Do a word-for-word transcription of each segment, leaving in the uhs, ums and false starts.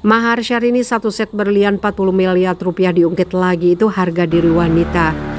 Mahar Syahrini satu set berlian empat puluh miliar rupiah diungkit lagi, itu harga diri wanita.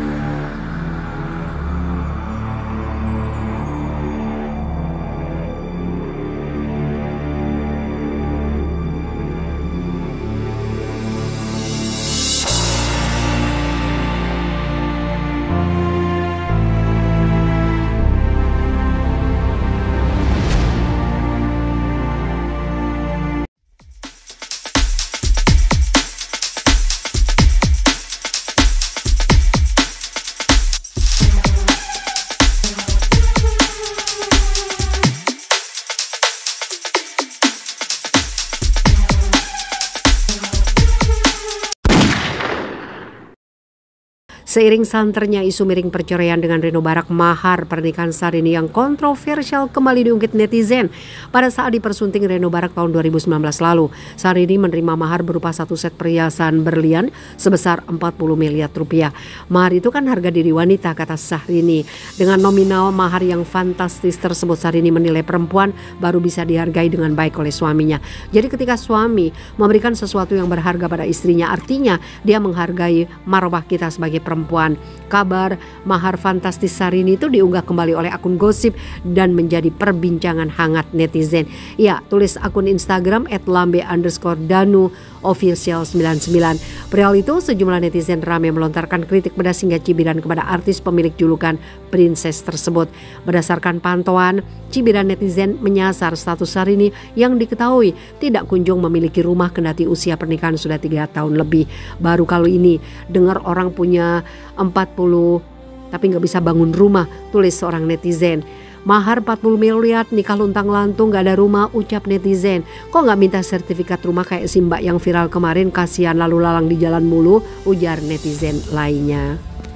Seiring santernya isu miring perceraian dengan Reno Barak, mahar pernikahan Syahrini yang kontroversial kembali diungkit netizen. Pada saat dipersunting Reno Barak tahun dua ribu sembilan belas lalu, Syahrini menerima mahar berupa satu set perhiasan berlian sebesar empat puluh miliar rupiah. Mahar itu kan harga diri wanita, kata Syahrini. Dengan nominal mahar yang fantastis tersebut, Syahrini menilai perempuan baru bisa dihargai dengan baik oleh suaminya. Jadi ketika suami memberikan sesuatu yang berharga pada istrinya, artinya dia menghargai marwah kita sebagai perempuan. Perempuan. Kabar mahar fantastis Syahrini itu diunggah kembali oleh akun gosip dan menjadi perbincangan hangat netizen. Ya, tulis akun Instagram et lambe underscore danu official sembilan puluh sembilan. Perihal itu sejumlah netizen ramai melontarkan kritik pedas hingga cibiran kepada artis pemilik julukan Princess tersebut. Berdasarkan pantauan, cibiran netizen menyasar status Syahrini yang diketahui tidak kunjung memiliki rumah kendati usia pernikahan sudah tiga tahun lebih. Baru kali ini dengar orang punya empat puluh tapi nggak bisa bangun rumah, tulis seorang netizen. Mahar empat puluh miliar, nikah luntang lantung, gak ada rumah, ucap netizen. Kok gak minta sertifikat rumah kayak si mbak yang viral kemarin, kasihan lalu lalang di jalan mulu, ujar netizen lainnya.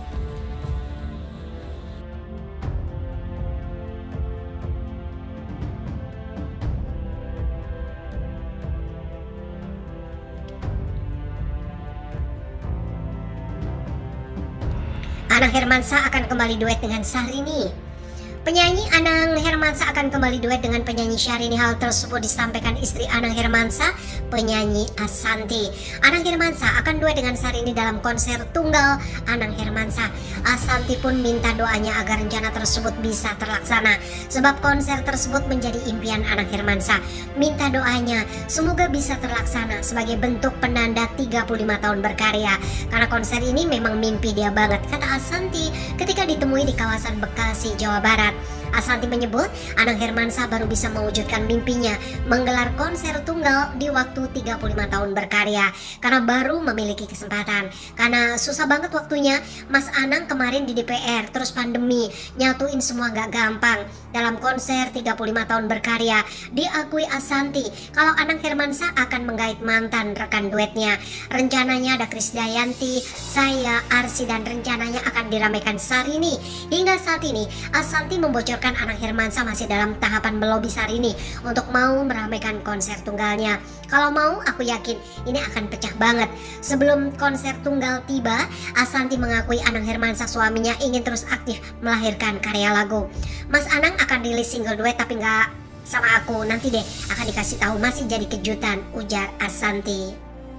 Anang Hermansyah akan kembali duet dengan Syahrini. Penyanyi Anang Hermansyah akan kembali duet dengan penyanyi Syahrini. Hal tersebut disampaikan istri Anang Hermansyah, penyanyi Ashanty. Anang Hermansyah akan duet dengan Syahrini dalam konser tunggal Anang Hermansyah. Ashanty pun minta doanya agar rencana tersebut bisa terlaksana, sebab konser tersebut menjadi impian Anang Hermansyah. Minta doanya semoga bisa terlaksana sebagai bentuk penanda tiga puluh lima tahun berkarya, karena konser ini memang mimpi dia banget, kata Ashanty ketika ditemui di kawasan Bekasi, Jawa Barat. Ashanty menyebut Anang Hermansyah baru bisa mewujudkan mimpinya menggelar konser tunggal di waktu tiga puluh lima tahun berkarya karena baru memiliki kesempatan. Karena susah banget waktunya, Mas Anang kemarin di D P R, terus pandemi, nyatuin semua gak gampang. Dalam konser tiga puluh lima tahun berkarya, diakui Ashanty kalau Anang Hermansyah akan menggait mantan rekan duetnya. Rencananya ada Krisdayanti, saya, Arsy, dan rencananya akan diramaikan Syahrini. Hingga saat ini Ashanty membocorkan Anang Hermansyah masih dalam tahapan melobi Syahrini untuk mau meramaikan konser tunggalnya. Kalau mau, aku yakin ini akan pecah banget. Sebelum konser tunggal tiba, Ashanty mengakui Anang Hermansyah suaminya ingin terus aktif melahirkan karya lagu. Mas Anang akan rilis single duet tapi nggak sama aku, nanti deh akan dikasih tahu, masih jadi kejutan, ujar Ashanty.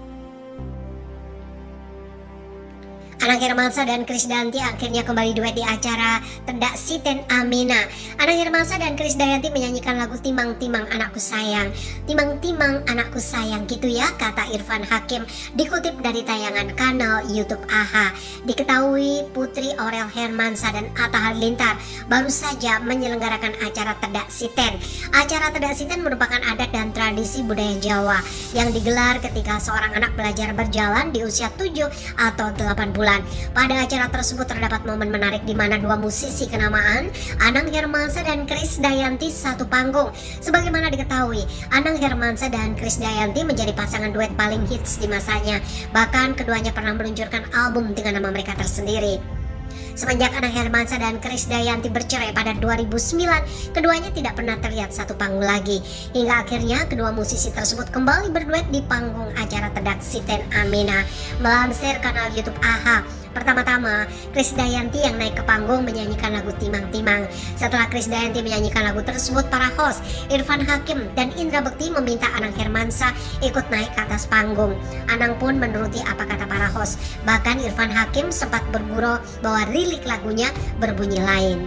Anang Hermansyah dan Krisdayanti akhirnya kembali duet di acara Tedak Siten Amina. Anang Hermansyah dan Krisdayanti menyanyikan lagu Timang Timang Anakku Sayang. Timang Timang Anakku Sayang gitu ya, kata Irfan Hakim, dikutip dari tayangan kanal YouTube A H A. Diketahui Putri Aurel Hermansyah dan Atta Halilintar baru saja menyelenggarakan acara Tedak Siten. Acara Tedak Siten merupakan adat dan tradisi budaya Jawa yang digelar ketika seorang anak belajar berjalan di usia tujuh atau delapan bulan. Pada acara tersebut terdapat momen menarik di mana dua musisi kenamaan, Anang Hermansyah dan Krisdayanti, satu panggung. Sebagaimana diketahui, Anang Hermansyah dan Krisdayanti menjadi pasangan duet paling hits di masanya. Bahkan keduanya pernah meluncurkan album dengan nama mereka tersendiri. Semenjak Anang Hermansyah dan Krisdayanti bercerai pada dua ribu sembilan, keduanya tidak pernah terlihat satu panggung lagi. Hingga akhirnya kedua musisi tersebut kembali berduet di panggung acara Tedak Siten Amina. Melansir kanal YouTube A H A, Pertama-tama, Krisdayanti yang naik ke panggung menyanyikan lagu Timang Timang. Setelah Krisdayanti menyanyikan lagu tersebut, para host Irfan Hakim dan Indra Bekti meminta Anang Hermansyah ikut naik ke atas panggung. Anang pun menuruti apa kata para host. Bahkan Irfan Hakim sempat bergurau bahwa lirik lagunya berbunyi lain.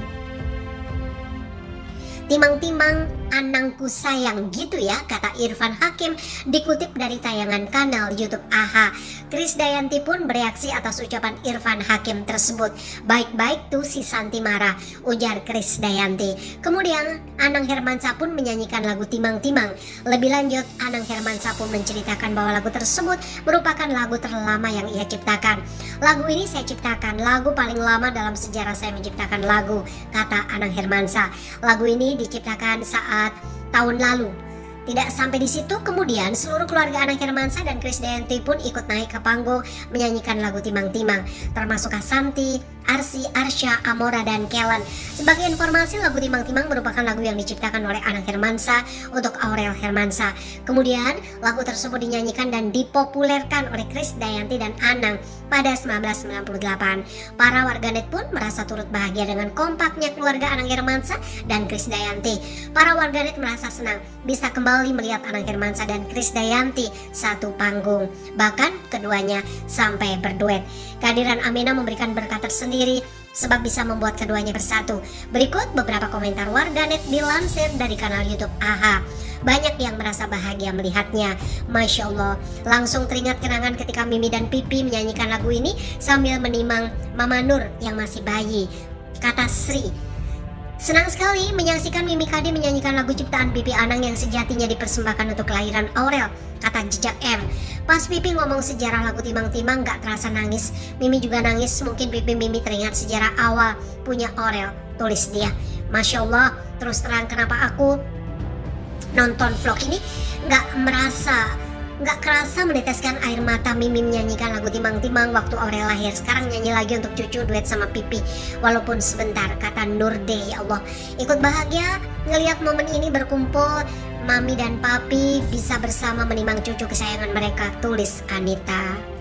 Timang-timang anangku sayang gitu ya, kata Irfan Hakim dikutip dari tayangan kanal YouTube A H A. Krisdayanti pun bereaksi atas ucapan Irfan Hakim tersebut. Baik-baik tuh si Santi marah, ujar Krisdayanti. Kemudian Anang Hermansyah pun menyanyikan lagu Timang-timang. Lebih lanjut, Anang Hermansyah pun menceritakan bahwa lagu tersebut merupakan lagu terlama yang ia ciptakan. Lagu ini saya ciptakan, lagu paling lama dalam sejarah saya menciptakan lagu, kata Anang Hermansyah. Lagu ini diciptakan saat tahun lalu. Tidak sampai di situ, kemudian seluruh keluarga Anang Hermansyah dan Krisdayanti pun ikut naik ke panggung menyanyikan lagu Timang-timang, termasuk Santi, Arsi, Arsya, Amora, dan Kellen. Sebagai informasi, lagu Timang-timang merupakan lagu yang diciptakan oleh Anang Hermansyah untuk Aurel Hermansyah. Kemudian lagu tersebut dinyanyikan dan dipopulerkan oleh Krisdayanti dan Anang pada seribu sembilan ratus sembilan puluh delapan. Para warganet pun merasa turut bahagia dengan kompaknya keluarga Anang Hermansyah dan Krisdayanti. Para warganet merasa senang bisa kembali melihat Anang Hermansyah dan Krisdayanti satu panggung. Bahkan keduanya sampai berduet. Kehadiran Amina memberikan berkah tersendiri sebab bisa membuat keduanya bersatu. Berikut beberapa komentar warganet dilansir dari kanal YouTube A H A. Banyak yang merasa bahagia melihatnya. Masya Allah, langsung teringat kenangan ketika Mimi dan Pipi menyanyikan lagu ini sambil menimang Mama Nur yang masih bayi, kata Sri. Senang sekali menyaksikan Mimi Kade menyanyikan lagu ciptaan Pipi Anang yang sejatinya dipersembahkan untuk kelahiran Aurel, kata Jejak M. Pas Pipi ngomong sejarah lagu Timang-timang gak terasa nangis. Mimi juga nangis, mungkin Pipi Mimi teringat sejarah awal punya Aurel, tulis dia. Masya Allah, terus terang kenapa aku nonton vlog ini gak merasa, gak kerasa meneteskan air mata Mimi menyanyikan lagu Timang-timang waktu Aurel lahir. Sekarang nyanyi lagi untuk cucu duet sama Pipi, walaupun sebentar, kata Nurde. Ya Allah, ikut bahagia ngelihat momen ini berkumpul Mami dan Papi bisa bersama menimang cucu kesayangan mereka, tulis Anita.